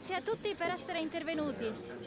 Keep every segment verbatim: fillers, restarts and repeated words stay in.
Grazie a tutti per essere intervenuti.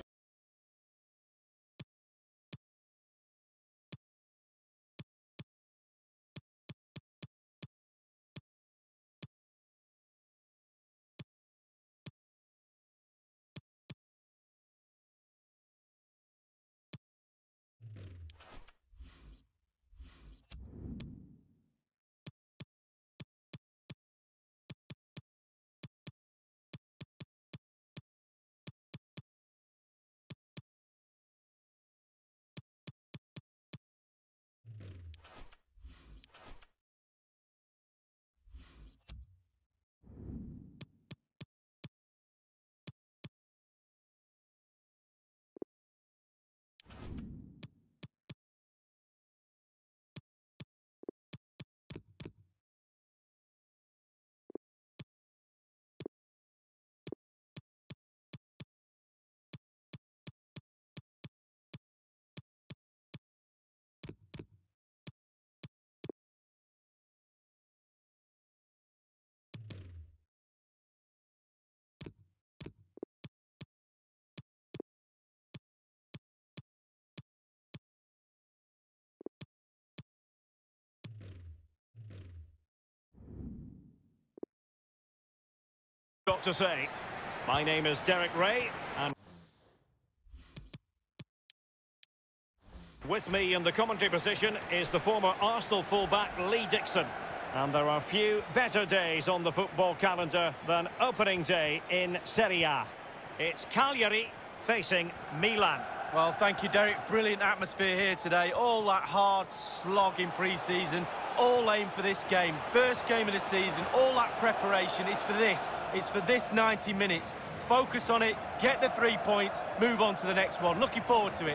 Got to say, my name is Derek Ray, and with me in the commentary position is the former Arsenal fullback Lee Dixon. And there are few better days on the football calendar than opening day in Serie A. It's Cagliari facing Milan. Well, thank you, Derek. Brilliant atmosphere here today. All that hard slog in pre-season, all aim for this game. First game of the season, all that preparation is for this. It's for this ninety minutes. Focus on it, get the three points, move on to the next one. Looking forward to it.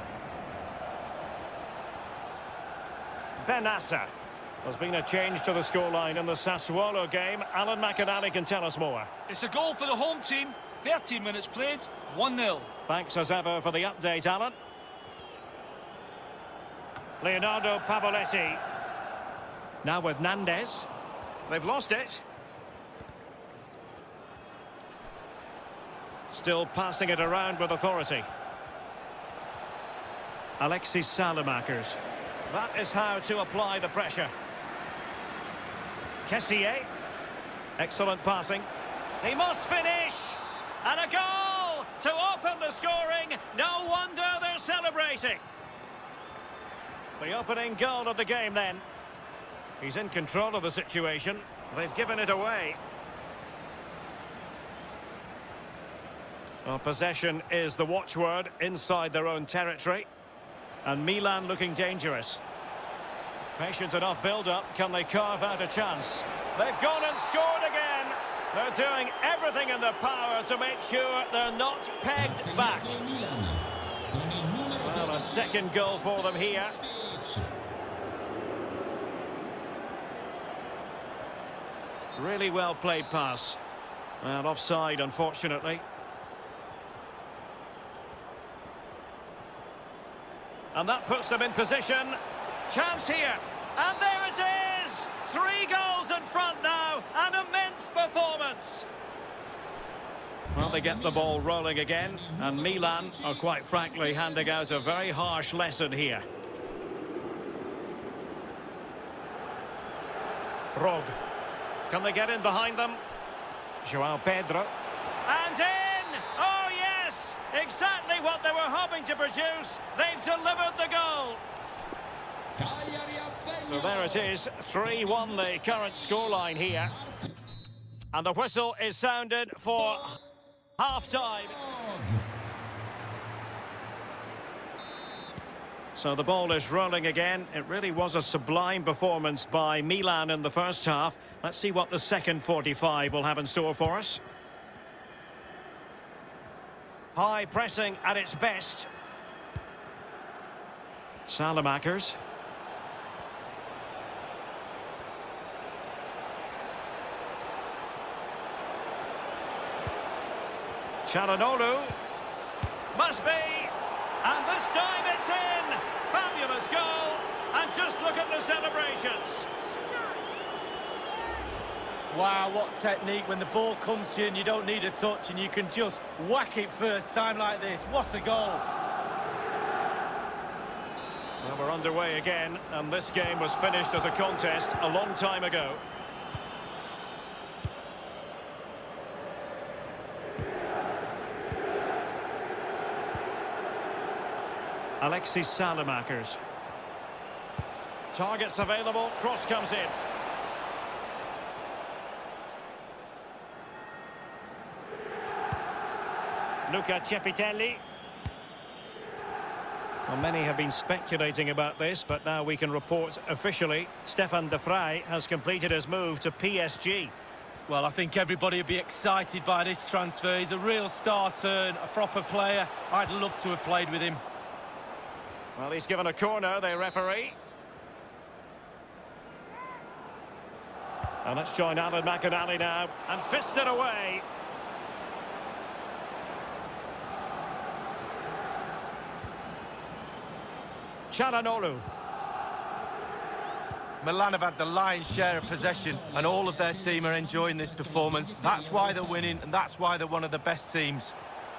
Benassa. There's been a change to the scoreline in the Sassuolo game. Alan McInally can tell us more. It's a goal for the home team. thirteen minutes played, one nil. Thanks as ever for the update, Alan. Leonardo Pavoletti. Now with Nandez. They've lost it. Still passing it around with authority. Alexis Salamakers. That is how to apply the pressure. Kessié. Excellent passing. He must finish. And a goal to open the scoring. No wonder they're celebrating. The opening goal of the game then. He's in control of the situation. They've given it away. Well, possession is the watchword inside their own territory. And Milan looking dangerous. Patient enough build-up. Can they carve out a chance? They've gone and scored again. They're doing everything in their power to make sure they're not pegged back. Well, a second goal for them here. Really well played pass. Well, offside, unfortunately. And that puts them in position. Chance here. And there it is! Three goals in front now. An immense performance. Well, they get the ball rolling again. And Milan are quite frankly handing out a very harsh lesson here. Rog. Can they get in behind them? Joao Pedro. And in! Oh, yes! Exactly what they were hoping to produce. They've delivered the goal. So there it is, three one the current scoreline here. And the whistle is sounded for half-time. So the ball is rolling again. It really was a sublime performance by Milan in the first half. Let's see what the second forty-five will have in store for us. High pressing at its best. Salamakers. Çalhanoğlu. Must be. And this time it's in. Fabulous goal. And just look at the celebrations. Wow, what technique when the ball comes to you and you don't need a touch and you can just whack it first time like this. What a goal. Well, we're underway again, and this game was finished as a contest a long time ago. Alexis Salamakers. Targets available, cross comes in. Luca Cepitelli. Well, many have been speculating about this, but now we can report officially Stefan de Vrij has completed his move to P S G. Well, I think everybody will be excited by this transfer. He's a real star turn, a proper player. I'd love to have played with him. Well, he's given a corner, the referee. And let's join Alan McInally now, and fist it away. Çalhanoğlu. Milan have had the lion's share of possession, and all of their team are enjoying this performance. That's why they're winning, and that's why they're one of the best teams.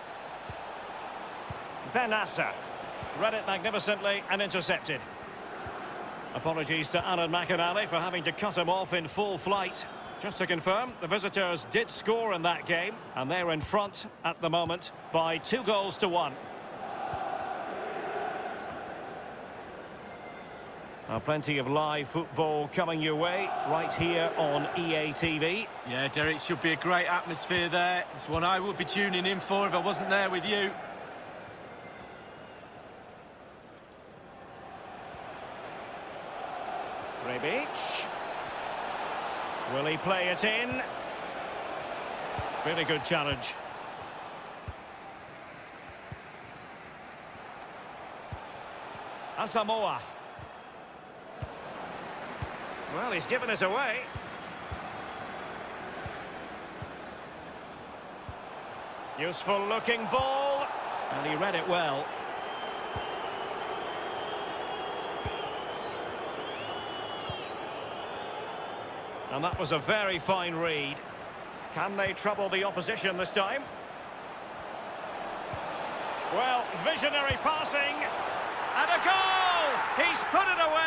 Benassa. Read it magnificently and intercepted. Apologies to Alan McInally for having to cut him off in full flight. Just to confirm, the visitors did score in that game, and they're in front at the moment by two goals to one. Now, plenty of live football coming your way right here on E A T V. Yeah, Derek, should be a great atmosphere there. It's one I would be tuning in for if I wasn't there with you. Rebic. Will he play it in? Really good challenge. Asamoah. Well, he's given us away. Useful looking ball. And he read it well. And that was a very fine read. Can they trouble the opposition this time? Well, visionary passing. And a goal! He's put it away.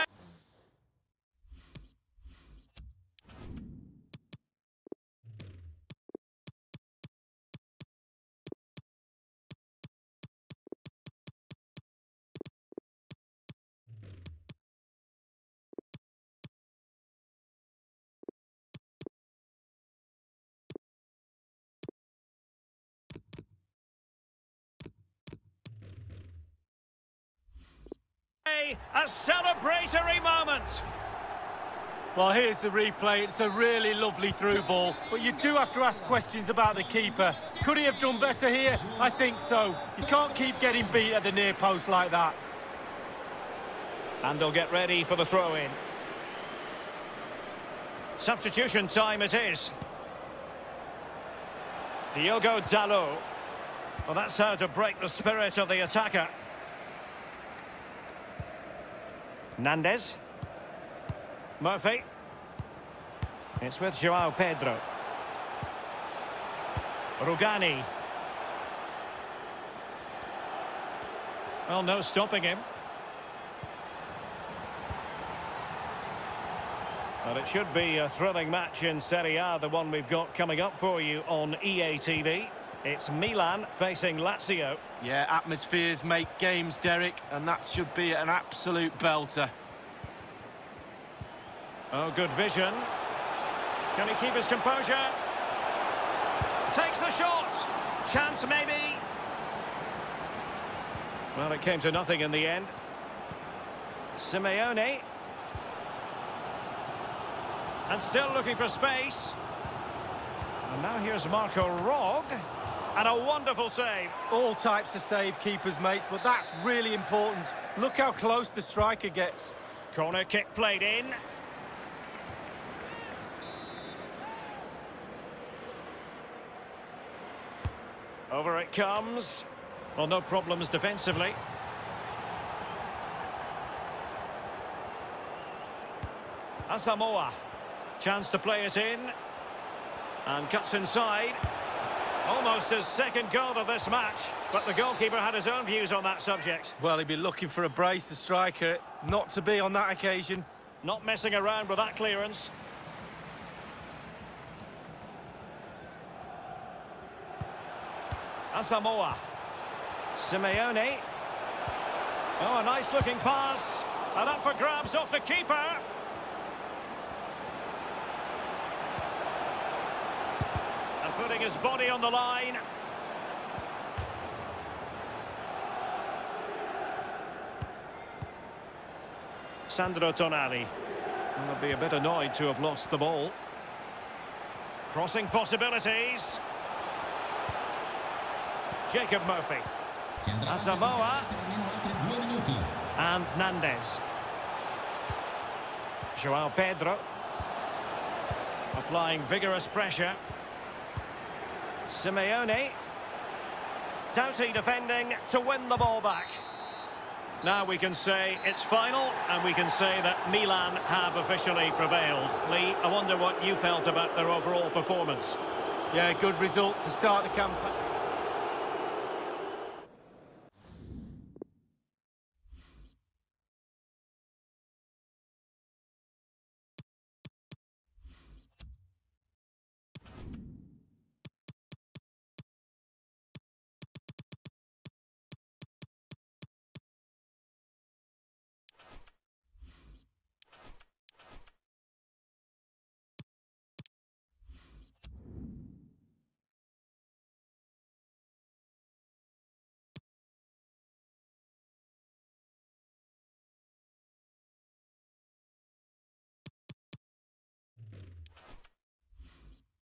A celebratory moment. Well, here's the replay. It's a really lovely through ball, but you do have to ask questions about the keeper. Could he have done better here? I think so. You can't keep getting beat at the near post like that. And they'll get ready for the throw-in. Substitution time it is. Diogo Dalot. Well, that's how to break the spirit of the attacker. Nandez. Murphy. It's with Joao Pedro. Rugani. Well, no stopping him. Well, it should be a thrilling match in Serie A, the one we've got coming up for you on E A T V. It's Milan facing Lazio. Yeah, atmospheres make games, Derek, and that should be an absolute belter. Oh, good vision. Can he keep his composure? Takes the shot. Chance maybe. Well, it came to nothing in the end. Simeone. And still looking for space. And now here's Marco Rog. And a wonderful save. All types of save keepers make, but that's really important. Look how close the striker gets. Corner kick played in. Over it comes. Well, no problems defensively. Asamoah. Chance to play it in. And cuts inside. Almost his second goal of this match, but the goalkeeper had his own views on that subject. Well, he'd be looking for a brace, the striker, not to be on that occasion. Not messing around with that clearance. Asamoah. Simeone. Oh, a nice-looking pass. And up for grabs off the keeper. And putting his body on the line. Sandro Tonali. Well, would be a bit annoyed to have lost the ball. Crossing possibilities. Jacob Murphy. Asamoah. And Nandez. João Pedro. Applying vigorous pressure. Simeone. Doughty defending to win the ball back. Now we can say it's final, and we can say that Milan have officially prevailed. Lee, I wonder what you felt about their overall performance. Yeah, good result to start the campaign.